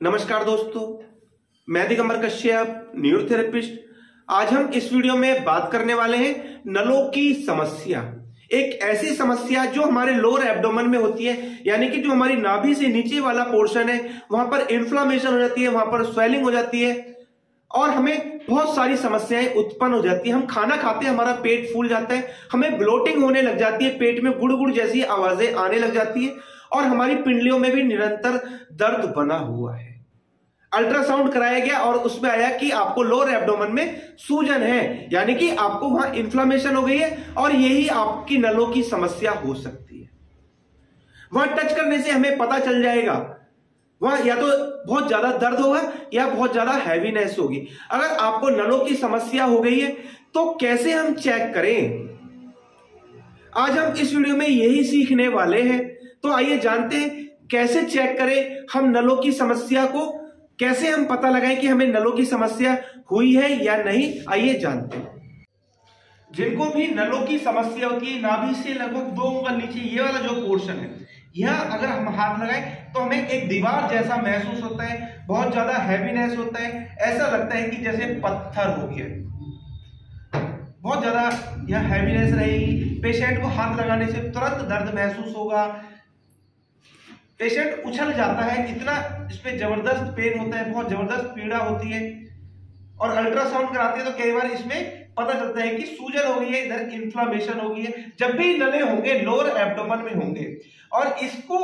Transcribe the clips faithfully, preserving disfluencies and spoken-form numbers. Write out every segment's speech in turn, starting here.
नमस्कार दोस्तों, मैं दिगंबर कश्यप, न्यूरोथेरेपिस्ट। आज हम इस वीडियो में बात करने वाले हैं नलों की समस्या। एक ऐसी समस्या जो हमारे लोअर एब्डोमेन में होती है, यानी कि जो हमारी नाभि से नीचे वाला पोर्शन है वहां पर इन्फ्लामेशन हो जाती है, वहां पर स्वेलिंग हो जाती है और हमें बहुत सारी समस्याएं उत्पन्न हो जाती है। हम खाना खाते हैं, हमारा पेट फूल जाता है, हमें ब्लोटिंग होने लग जाती है, पेट में गुड़ गुड़ जैसी आवाजें आने लग जाती है और हमारी पिंडलियों में भी निरंतर दर्द बना हुआ है। अल्ट्रासाउंड कराया गया और उसमें आया कि आपको लोअर एब्डोमेन में सूजन है, यानी कि आपको वहां इन्फ्लामेशन हो गई है और यही आपकी नलों की समस्या हो सकती है। वहां टच करने से हमें पता चल जाएगा, वहां या तो बहुत ज्यादा दर्द होगा या बहुत ज्यादा हैवीनेस होगी। अगर आपको नलों की समस्या हो गई है तो कैसे हम चेक करें, आज हम इस वीडियो में यही सीखने वाले हैं। तो आइए जानते हैं कैसे चेक करें हम नलों की समस्या को, कैसे हम पता लगाएं कि हमें नलों की समस्या हुई है या नहीं। आइए जानते हैं। जिनको भी नलों की समस्या होती है, नाभि से लगभग दो उंगल नीचे ये वाला जो पोर्शन है, यह अगर हम हाथ लगाएं तो हमें एक दीवार जैसा महसूस होता है, बहुत ज्यादा हैवीनेस होता है, ऐसा लगता है कि जैसे पत्थर हो गया, बहुत ज्यादा यह हैवीनेस रहेगी। पेशेंट को हाथ लगाने से तुरंत दर्द महसूस होगा, पेशेंट उछल जाता है, इतना इसमें जबरदस्त पेन होता है, बहुत जबरदस्त पीड़ा होती है। और अल्ट्रासाउंड कराते हैं तो कई बार इसमें पता चलता है कि सूजन हो गई है, इधर इन्फ्लामेशन हो गई है। जब भी नले होंगे लोअर एब्डोमेन में होंगे और इसको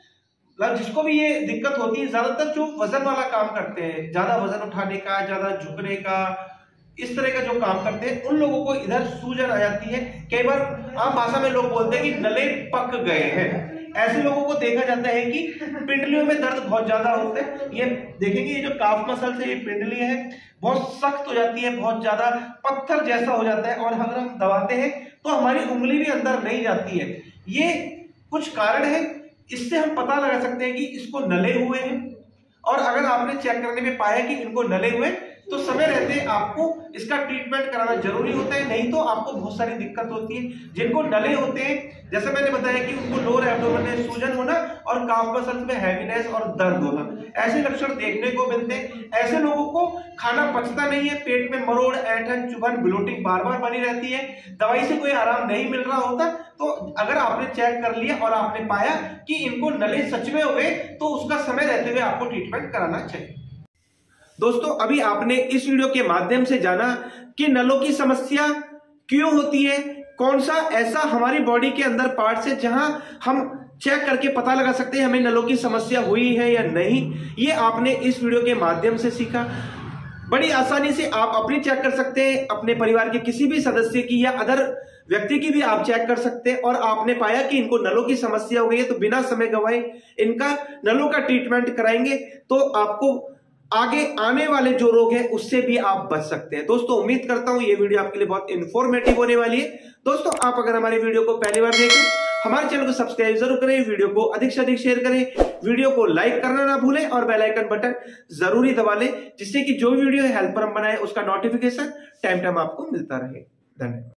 जिसको भी ये दिक्कत होती है, ज्यादातर जो वजन वाला काम करते हैं, ज्यादा वजन उठाने का, ज्यादा झुकने का, इस तरह का जो काम करते हैं, उन लोगों को इधर सूजन आ जाती है। कई बार आम भाषा में लोग बोलते हैं कि नले पक गए हैं। ऐसे लोगों को देखा जाता है कि पिंडलियों में दर्द बहुत ज्यादा होता है। ये देखेंगे, ये जो काफ मसल से ये पिंडली है बहुत सख्त हो जाती है, बहुत ज्यादा पत्थर जैसा हो जाता है और अगर हम दबाते हैं तो हमारी उंगली भी अंदर नहीं जाती है। ये कुछ कारण है, इससे हम पता लगा सकते हैं कि इसको नले हुए हैं। और अगर आपने चेक करने में पाया कि इनको नले हुए तो समय रहते आपको इसका ट्रीटमेंट कराना जरूरी होता है, नहीं तो आपको बहुत सारी दिक्कत होती है। जिनको नले होते हैं, जैसे मैंने बताया कि उनको लोअर एब्डोमेन में सूजन होना और काफ मसल्स में हैवीनेस और दर्द होना, ऐसे लक्षण देखने को मिलते हैं। ऐसे लोगों को खाना पचता नहीं है, पेट में मरोड़, ऐंठन, चुभन, ब्लोटिंग बार बार बनी रहती है, दवाई से कोई आराम नहीं मिल रहा होता। तो अगर आपने चेक कर लिया और आपने पाया कि इनको नले सच में हुए तो उसका समय रहते हुए आपको ट्रीटमेंट कराना चाहिए। दोस्तों, अभी आपने इस वीडियो के माध्यम से जाना कि नलों की समस्या क्यों होती है, कौन सा ऐसा हमारी बॉडी के अंदर पार्ट्स है जहां हम चेक करके पता लगा सकते हैं हमें नलों की समस्या हुई है या नहीं। ये आपने इस वीडियो के माध्यम से सीखा। बड़ी आसानी से आप अपनी चेक कर सकते हैं, अपने परिवार के किसी भी सदस्य की या अदर व्यक्ति की भी आप चेक कर सकते हैं। और आपने पाया कि इनको नलों की समस्या हो गई है तो बिना समय गंवाए इनका नलों का ट्रीटमेंट कराएंगे तो आपको आगे आने वाले जो रोग हैं उससे भी आप बच सकते हैं। दोस्तों, उम्मीद करता हूं ये वीडियो आपके लिए बहुत इंफॉर्मेटिव होने वाली है। दोस्तों, आप अगर हमारे वीडियो को पहली बार देखें, हमारे चैनल को सब्सक्राइब जरूर करें, वीडियो को अधिक से अधिक शेयर करें, वीडियो को लाइक करना ना भूलें और बेल आइकन बटन जरूरी दबा लें, जिससे कि जो वीडियो हेल्प पर हम बनाए उसका नोटिफिकेशन टाइम टाइम आपको मिलता रहे। धन्यवाद।